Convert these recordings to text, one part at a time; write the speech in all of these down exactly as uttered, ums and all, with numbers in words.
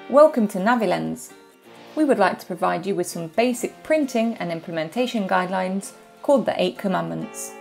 Welcome to NaviLens. We would like to provide you with some basic printing and implementation guidelines called the Eight Commandments.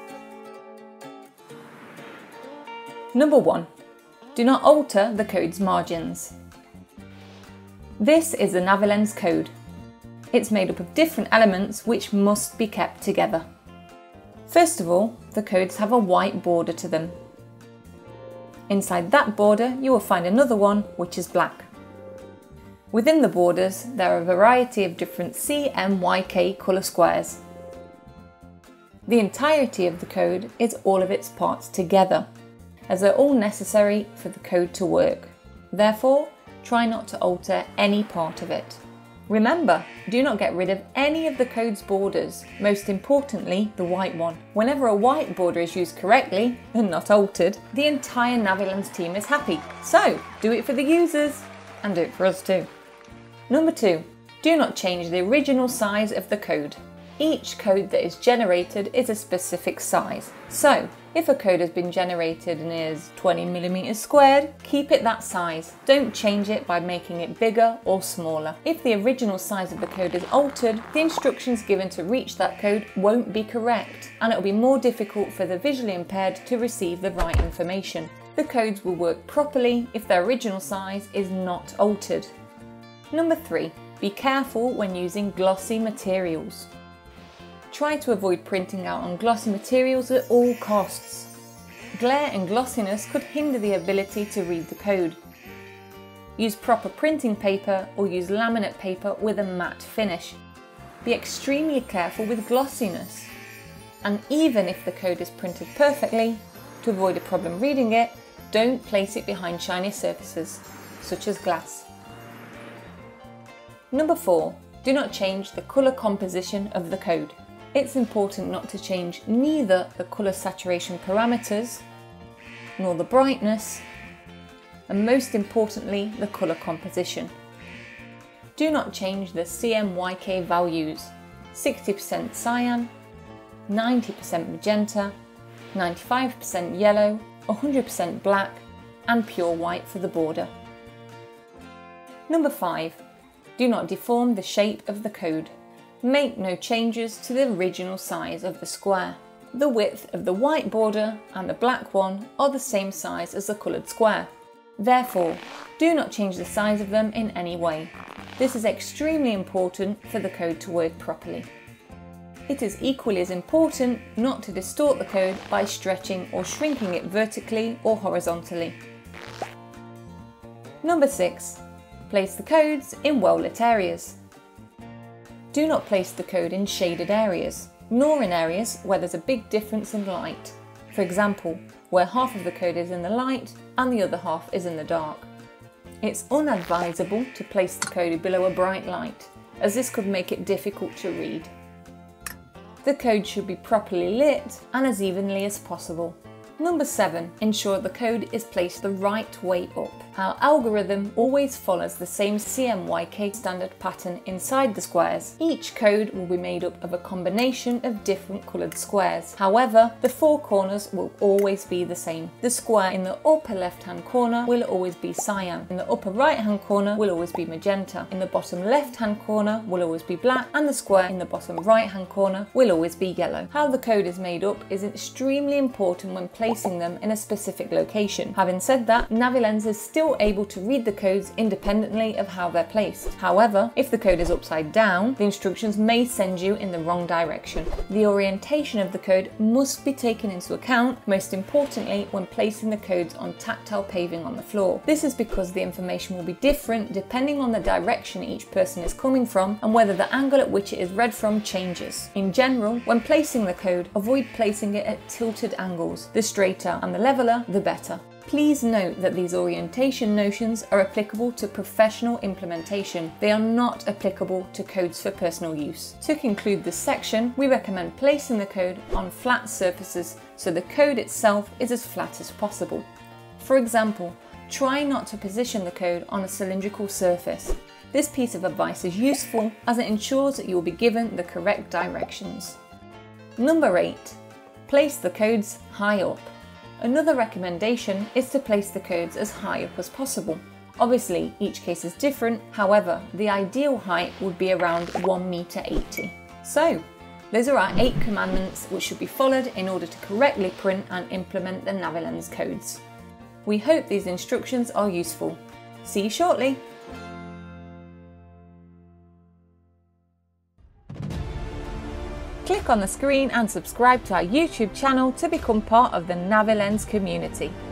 Number one. Do not alter the code's margins. This is the NaviLens code. It's made up of different elements which must be kept together. First of all, the codes have a white border to them. Inside that border you will find another one which is black. Within the borders there are a variety of different C M Y K colour squares. The entirety of the code is all of its parts together, as they're all necessary for the code to work. Therefore, try not to alter any part of it. Remember, do not get rid of any of the code's borders, most importantly the white one. Whenever a white border is used correctly and not altered, the entire NaviLens team is happy. So, do it for the users and do it for us too. Number two, do not change the original size of the code. Each code that is generated is a specific size. So, if a code has been generated and is twenty millimeters squared, keep it that size. Don't change it by making it bigger or smaller. If the original size of the code is altered, the instructions given to reach that code won't be correct, and it will be more difficult for the visually impaired to receive the right information. The codes will work properly if their original size is not altered. Number three, be careful when using glossy materials. Try to avoid printing out on glossy materials at all costs. Glare and glossiness could hinder the ability to read the code. Use proper printing paper or use laminate paper with a matte finish. Be extremely careful with glossiness. And even if the code is printed perfectly, to avoid a problem reading it, don't place it behind shiny surfaces, such as glass. Number four, do not change the colour composition of the code. It's important not to change neither the colour saturation parameters, nor the brightness, and most importantly, the colour composition. Do not change the C M Y K values, sixty percent cyan, ninety percent magenta, ninety-five percent yellow, one hundred percent black, and pure white for the border. Number five. Do not deform the shape of the code. Make no changes to the original size of the square. The width of the white border and the black one are the same size as the coloured square. Therefore, do not change the size of them in any way. This is extremely important for the code to work properly. It is equally as important not to distort the code by stretching or shrinking it vertically or horizontally. Number six. Place the codes in well-lit areas. Do not place the code in shaded areas, nor in areas where there's a big difference in light. For example, where half of the code is in the light and the other half is in the dark. It's unadvisable to place the code below a bright light, as this could make it difficult to read. The code should be properly lit and as evenly as possible. Number seven. Ensure the code is placed the right way up. Our algorithm always follows the same C M Y K standard pattern inside the squares. Each code will be made up of a combination of different coloured squares. However, the four corners will always be the same. The square in the upper left hand corner will always be cyan. In the upper right hand corner will always be magenta. In the bottom left hand corner will always be black, and the square in the bottom right hand corner will always be yellow. How the code is made up is extremely important when placing them in a specific location. Having said that, NaviLens is still able to read the codes independently of how they're placed. However, if the code is upside down, the instructions may send you in the wrong direction. The orientation of the code must be taken into account, most importantly when placing the codes on tactile paving on the floor. This is because the information will be different depending on the direction each person is coming from and whether the angle at which it is read from changes. In general, when placing the code, avoid placing it at tilted angles. The straighter and the leveler, the better. Please note that these orientation notions are applicable to professional implementation. They are not applicable to codes for personal use. To conclude this section, we recommend placing the code on flat surfaces so the code itself is as flat as possible. For example, try not to position the code on a cylindrical surface. This piece of advice is useful as it ensures that you will be given the correct directions. Number eight. Place the codes high up. Another recommendation is to place the codes as high up as possible. Obviously, each case is different, however, the ideal height would be around one meter eighty. So, those are our eight commandments which should be followed in order to correctly print and implement the NaviLens codes. We hope these instructions are useful. See you shortly! Click on the screen and subscribe to our YouTube channel to become part of the NaviLens community.